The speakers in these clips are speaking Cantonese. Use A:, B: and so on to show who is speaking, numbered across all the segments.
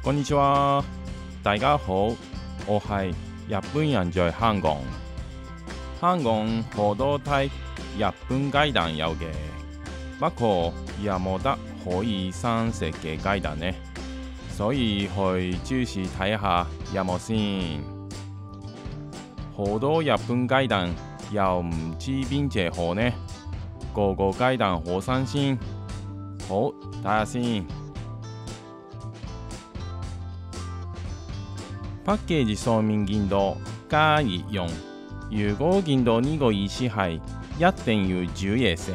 A: こんにちは，大家好，我係日本人在香港。香港好多睇日本雞蛋有嘅，不過有冇得可以生食嘅雞蛋呢？所以去超市睇下有冇先。好多日本雞蛋又唔知邊隻好呢？個個雞蛋好新鮮，好睇下先。パッケージ上面見到加熱用，如果見到呢個意思係一定要煮嘢食。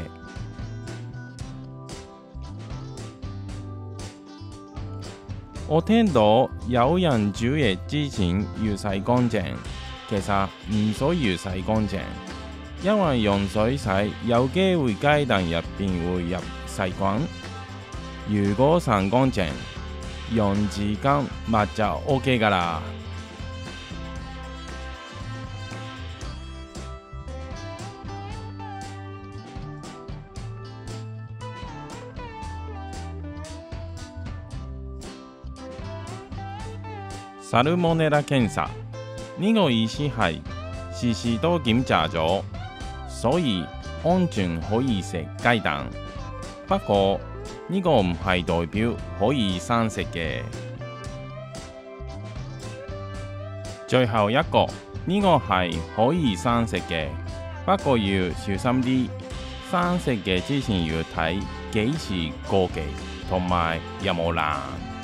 A: 我聽到有人煮嘢之前要洗乾淨，其實唔需要洗乾淨，因為用水洗有機會雞蛋入邊會入細菌。如果洗乾淨，用紙巾抹就 OK 㗎啦。サルモネラ検査呢個意思係時時都檢查咗，所以安全可以食雞蛋。不過呢個唔係代表可以生食嘅。最後一個呢個係可以生食嘅，不過要小心啲。生食嘅之前要睇幾時過期同埋有冇爛。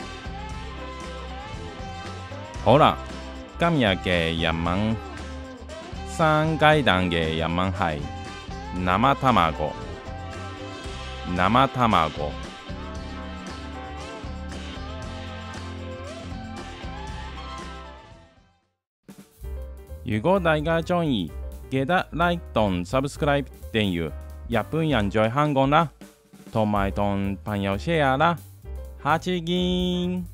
A: 好啦，今日嘅日文生雞蛋嘅日文係生卵。生卵。如果大家鍾意，記得 like 同 subscribe 訂閱日本人在香港啦，同埋同朋友 share 啦。下次見。